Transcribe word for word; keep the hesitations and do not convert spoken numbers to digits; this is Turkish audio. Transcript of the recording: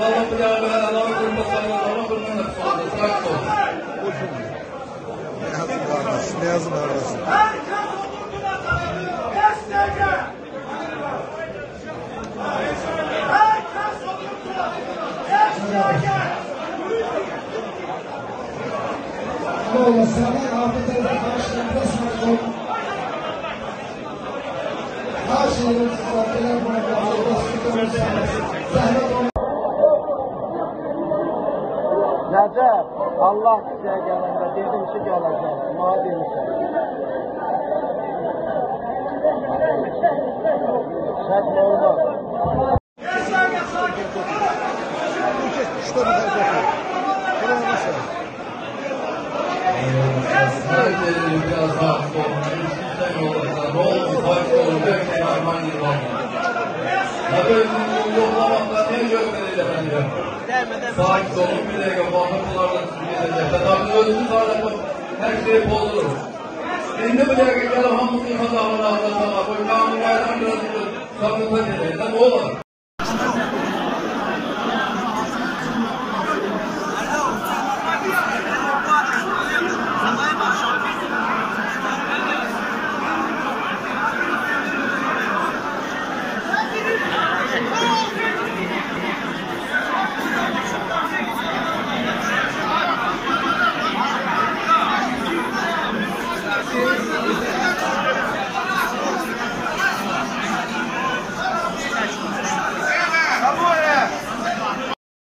Allah bu yağmur, Allah kurmasını, Allah kurmasını sordu. Sakin ol. Ne yazın arası? Ne olursa arka tarafa karşılarında sağ ol. Her şeyin sıfatları bırakılır. Zahmet olmaz. Recep, Allah size gelende dedim ki geleceğim. Buna demişim. Şart ne olmaz? İşte bu kadar. Buraya nasıl? Herkese biraz daha sorun. Üstünden yollarda. Ne oldu? Sakin olun. Belki Arman yıllar. Haberinin yollamakla ne gökleri efendim? Sakin olun. Bir dakika muhabbetlerden sizin Tabii özünüz ağırlamak her şeyi bozulur. Şimdi bu dakika gelen hamdülillah Allah'ın Allah'ın Allah'ın Allah'ın Allah'ın Allah'ın Allah'ın Allah'ın Allah'ın Allah'ın Allah'ın